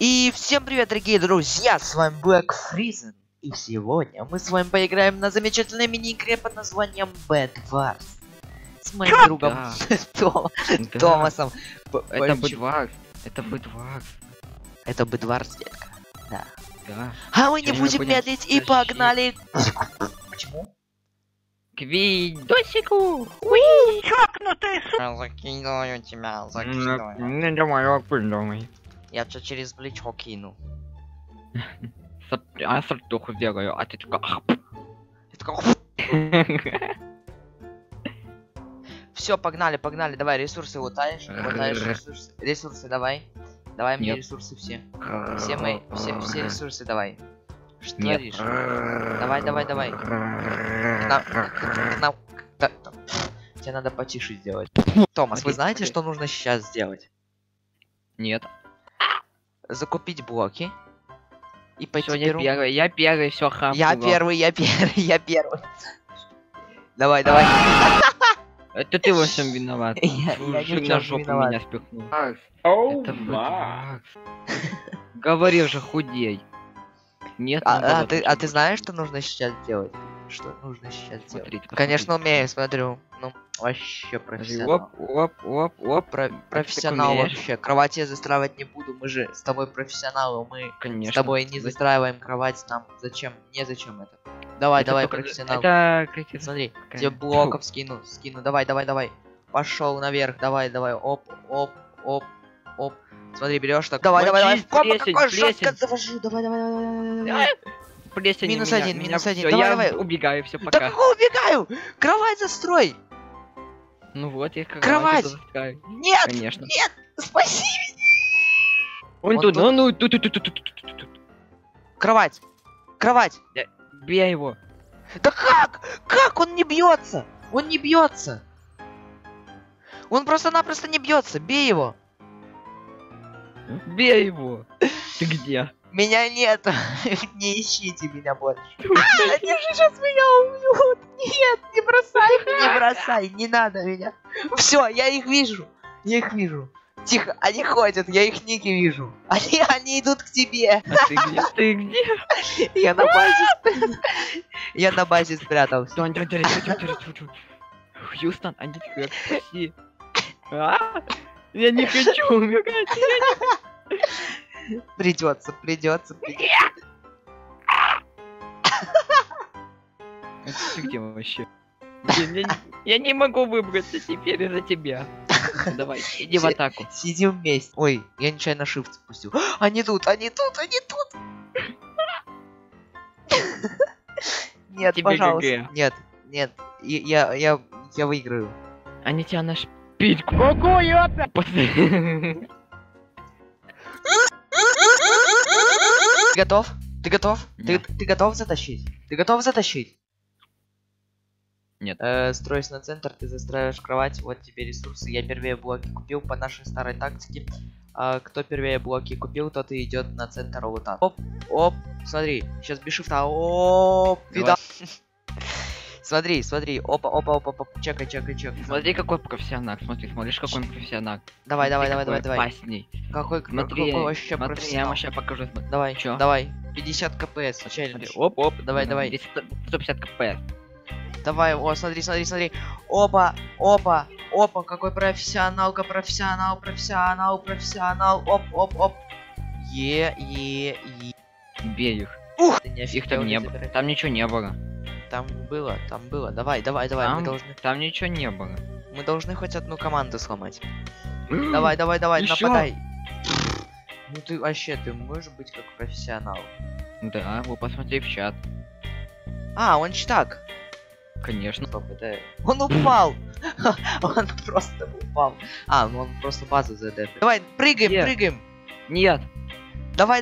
И всем привет, дорогие друзья, с вами Black Friesen. И сегодня мы с вами поиграем на замечательной мини-игре под названием Bed Wars. С моим другом Томасом. Это Bed Wars. Это Bed Wars. Это Bed Wars, детка. Да. Да. А мы не будем медлить и погнали. Почему? К видосику! Уи, чокнутый Закидываю тебя, закидываю. Ну давай, опыдомай. Я тебя через плечо кину. А сортуху бегаю, а ты такой... Все, погнали, погнали, давай, ресурсы лутаешь, ресурсы давай. Давай мне ресурсы все. Все ресурсы давай. Что творишь? Давай. Тебе надо потише сделать. Томас, вы знаете, что нужно сейчас сделать? Нет. Закупить блоки. И пойти Всё, я первый, все хам. Я первый. Давай. Это ты во всем виноват. Я ни в на чём жопу не виноват. меня спихнул. Это Bed Wars. Говорил же, худей. Нет, А ты знаешь, что нужно сейчас делать? Что нужно сейчас делать? Смотрите, Конечно, умею, смотрю. Ну, вообще профессионал. Оп. Профессионал умеешь? вообще. Кровать я застраивать не буду. Мы же с тобой профессионалы. Мы Конечно. с тобой не застраиваем кровать. Нам зачем? Незачем это. Давай, профессионал. Это... Смотри, тебе блоков скину. Давай. Пошел наверх. Давай. Оп. Смотри, берешь так. Давай. Опа, какой жестко завожу. Давай. Плесень Минус меня, один. всё, Давай. Я убегаю, все, Да пока. какого убегаю? Кровать застрой. Ну вот, я Кровать! застраю. Нет. Конечно. Нет. Спаси. Он тут, тут. Кровать. Бей его. Да как? Он не бьется. Он просто-напросто не бьется. Бей его. Бей его. Ты где? Меня нет. Не ищите меня больше. Они же сейчас меня убьют. Нет, не бросай. Не надо меня. Все, я их вижу. Тихо, они ходят, я их ники вижу. Они идут к тебе. А ты где? Я на базе спрятался. Хьюстон, они тебя спаси. Я не хочу умирать. Придется. Ты где вообще? Я не могу выбраться теперь из-за тебя. Давай, иди в атаку. Сидим вместе. Ой, я нечаянно shift спустил. Они тут. Нет, Тебе пожалуйста. ГГ. Нет. Я выиграю. Они тебя на шпильку. Какую опять? Ты готов? Нет. Ты готов затащить? Нет. Строишь на центр, ты застраиваешь кровать, вот тебе ресурсы. Я первые блоки купил по нашей старой тактике. Кто первые блоки купил, тот и идет на центр лута. Оп, смотри, сейчас без шифта. Оп, видал? Смотри, опа, чекай. Смотри, какой профессионал, смотришь, какой он профессионал. Давай. Опасней. Какой вообще Смотри, я профессионал? вам сейчас покажу. Давай, Чё? давай. 50 кпс, челлендж. Оп. Давай. 150 кп. Давай, о, смотри. Опа, какой профессионал. Оп. Е. Бей их. Ух! Их там не было. Там ничего не было. Там было. Давай. Там ничего не было. Мы должны хоть одну команду сломать. Давай, Ещё? нападай. Ну ты вообще, ты можешь быть как профессионал. Да, вы посмотри в чат. Он читак. Конечно. Стоп, это... Он упал! Он просто упал. Ну он просто базу задефит. Давай, прыгаем! Нет. Давай!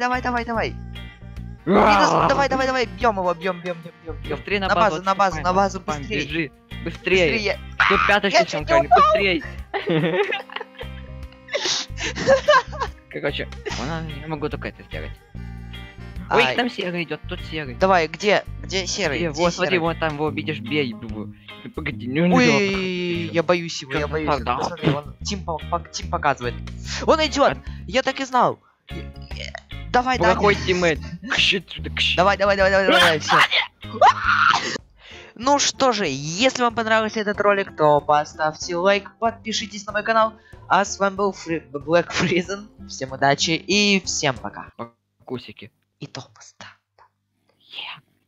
Давай, бьем его. Быстрее На базу, быстрее. Быстрее. Тут пяточка, быстрее. Короче, я могу только это сделать. Ой, там серый идет, тут серый. Давай, где серый? Вот, смотри, вон там, его видишь, бей его. Погоди, Ой, я боюсь его. Да. Смотри, он Тим показывает. Он идет! Я так и знал! Давай, Даня. Плохой тиммейт. Давай, всё. Ну что же, если вам понравился этот ролик, то поставьте лайк, подпишитесь на мой канал. А с вами был Black Frizen. Всем удачи и всем пока. Кусики. И топоста. Yeah.